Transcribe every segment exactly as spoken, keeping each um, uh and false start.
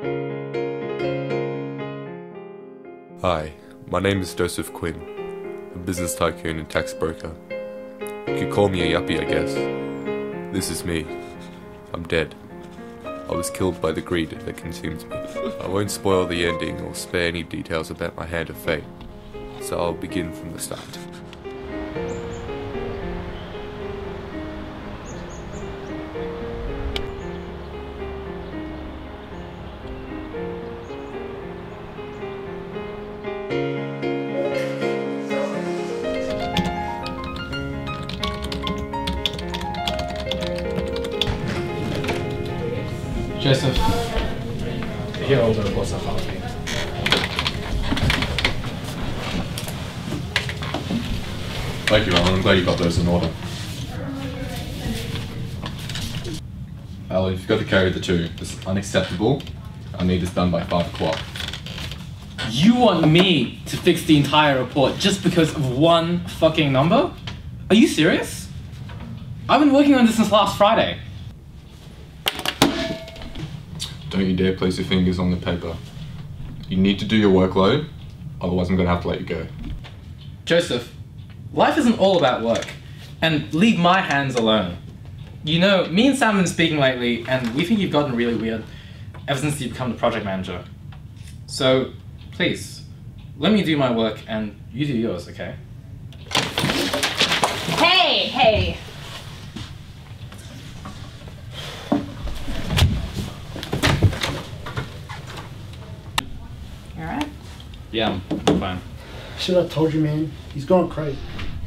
Hi, my name is Joseph Quinn, a business tycoon and tax broker. You could call me a yuppie, I guess. This is me. I'm dead. I was killed by the greed that consumes me. I won't spoil the ending or spare any details about my hand of fate, so I'll begin from the start. Joseph, here are all the reports I filed for you. Thank you, Alan. I'm glad you got those in order. Alan, you've got to carry the two. This is unacceptable. I need this done by five o'clock. You want me to fix the entire report just because of one fucking number? Are you serious? I've been working on this since last Friday. Don't you dare place your fingers on the paper. You need to do your workload, otherwise I'm gonna have to let you go. Joseph, life isn't all about work, and leave my hands alone. You know, me and Sam have been speaking lately, and we think you've gotten really weird ever since you've become the project manager. So, please, let me do my work and you do yours, okay? Hey, hey! You alright? Yeah, I'm, I'm fine. Should have told you, man. He's going crazy.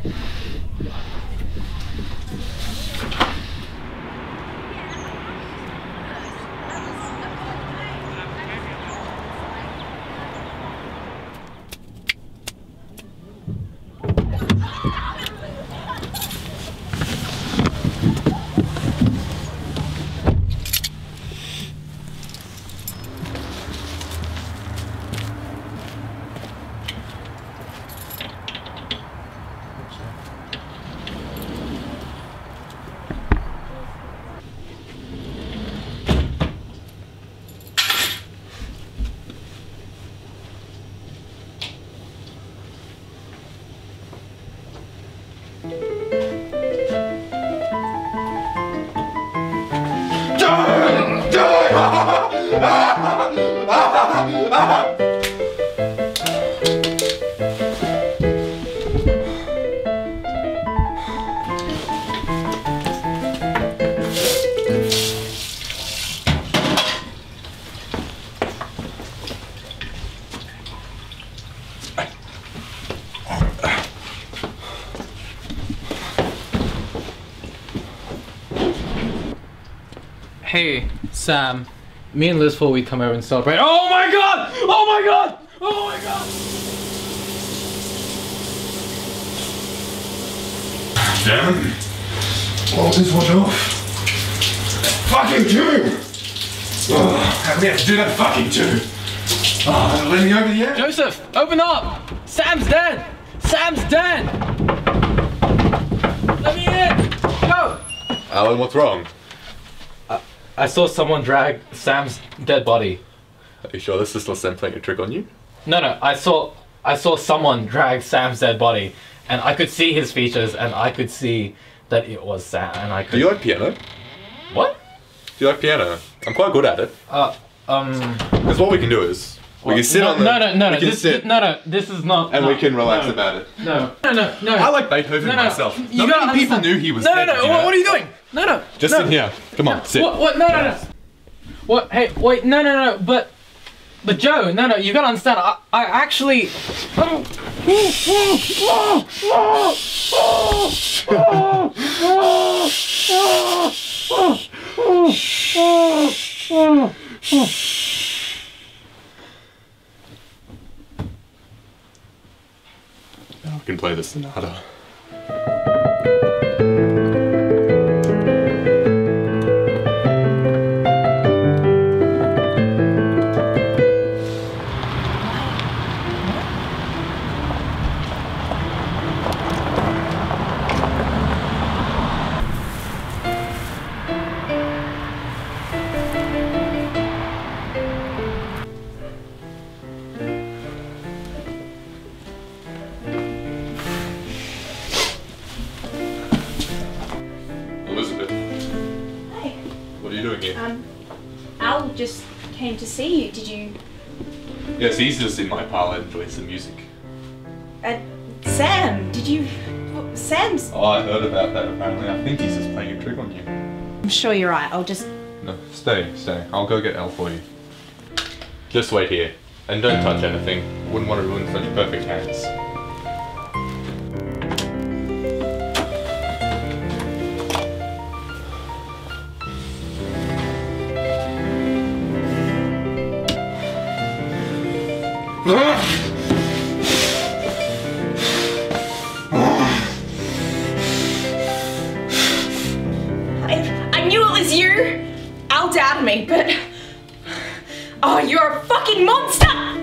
Hey, Sam. Me and Liz thought we'd come over and celebrate. Oh my god! Oh my god! Oh my god! Damn it. Close this one off. Fucking two! Oh, how do we have to do that fucking two? Oh, let me over the edge. Joseph, open up! Sam's dead! Sam's dead! Let me in! Go! Alan, what's wrong? I saw someone drag Sam's dead body. Are you sure this is still Sam playing a trick on you? No, no, I saw I saw someone drag Sam's dead body, and I could see his features, and I could see that it was Sam, and I could... Do you like piano? What? Do you like piano? I'm quite good at it. Uh, um... Because what we can do is, we what? can sit no, on the... No, no, no, we no, can this, sit, no, no, this is not... and no, we can relax no, about it. No, no, no, no. I like Beethoven no, no, myself. You Not gotta many people understand. knew he was no, dead. No, no, you no, know? what are you doing? No, no. Just no. sit here. Come on, sit. What, what, no, no, no. What, hey, wait, no, no, no, but... But Joe, no, no, you gotta understand, I, I actually... Now I can play the sonata. you doing here? Um, Al just came to see you. Did you... Yes, he's just in my parlour enjoying some music. Uh, Sam, did you... Sam's... Oh, I heard about that apparently. I think he's just playing a trick on you. I'm sure you're right. I'll just... No, stay, stay. I'll go get Al for you. Just wait here. And don't touch anything. Wouldn't want to ruin such perfect hands. I, I knew it was you! Al doubted me, but... Oh, you're a fucking monster!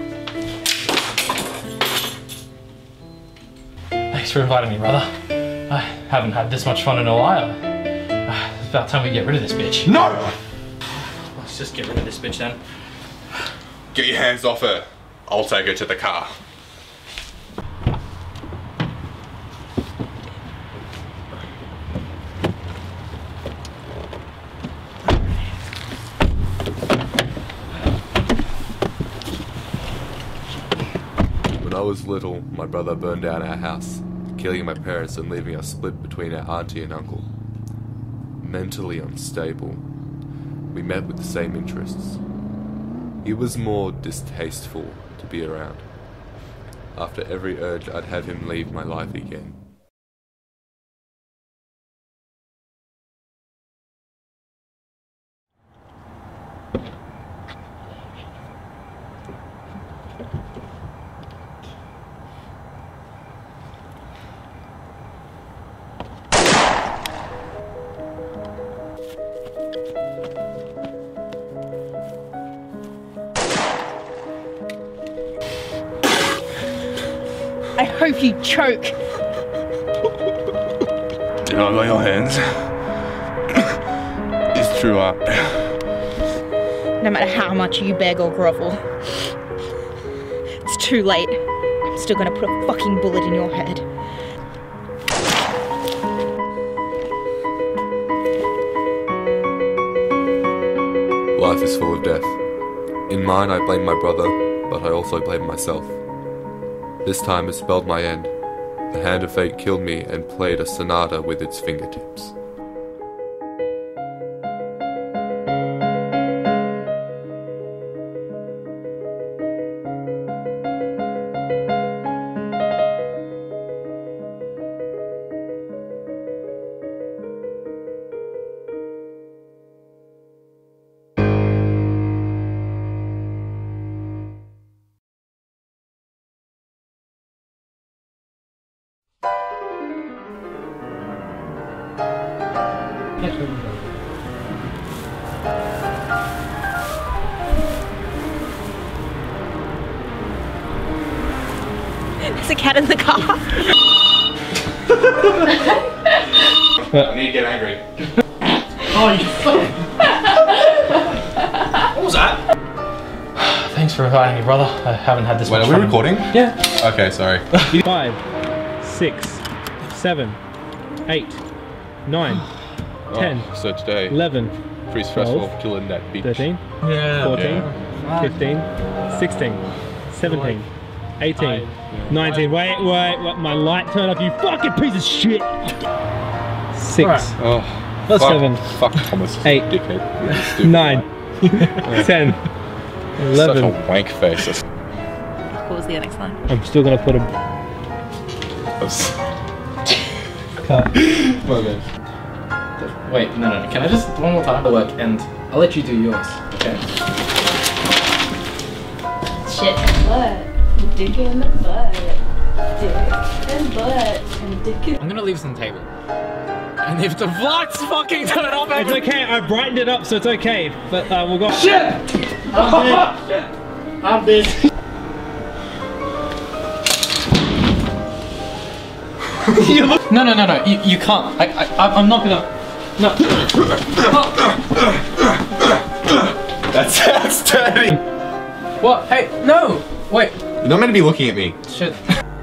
Thanks for inviting me, brother. I haven't had this much fun in a while. Uh, It's about time we get rid of this bitch. No! Let's just get rid of this bitch then. Get your hands off her. I'll take her to the car. When I was little, my brother burned down our house, killing my parents and leaving us split between our auntie and uncle. Mentally unstable, we met with the same interests. He was more distasteful to be around. After every urge, I'd have him leave my life again. I hope you choke. Did I lay your hands? It's true art. No matter how much you beg or grovel, it's too late. I'm still gonna put a fucking bullet in your head. Life is full of death. In mine, I blame my brother, but I also blame myself. This time it spelled my end. The hand of fate killed me and played a sonata with its fingertips. There's a cat in the car. I need to get angry. Oh, you fuck! What was that? Thanks for inviting me, brother. I haven't had this Wait, much are we fun. recording? Yeah. Okay, sorry. Five, six, seven, eight, nine, ten, Oh, so today, eleven, pretty stressful, twelve, killing that beach. thirteen, Yeah. fourteen, Yeah. fifteen, sixteen, seventeen, eighteen, nineteen. Wait, wait, wait, my light turned off, you fucking piece of shit! Six, Alright. Oh, That's fuck, seven. Fuck Thomas. Eight. Dickhead. Stupid. nine, ten, Such a eleven. wank face. What was the next line? I'm still gonna put a cut. Okay. Wait, no, no, no. Can I just one more time work and I'll let you do yours. Okay. Shit and butt. Dick in the butt. Dick and butt. And dick in... I'm gonna leave this on the table. And if the lights fucking turn off, It's okay, I brightened it up so it's okay, but uh, we'll go. Shit! I'm dead. I'm dead. No, no, no, no. You, you can't. I, I, I'm not gonna. No. That's, that's dirty. What? Hey, no! Wait. You're not meant to be looking at me. Shit.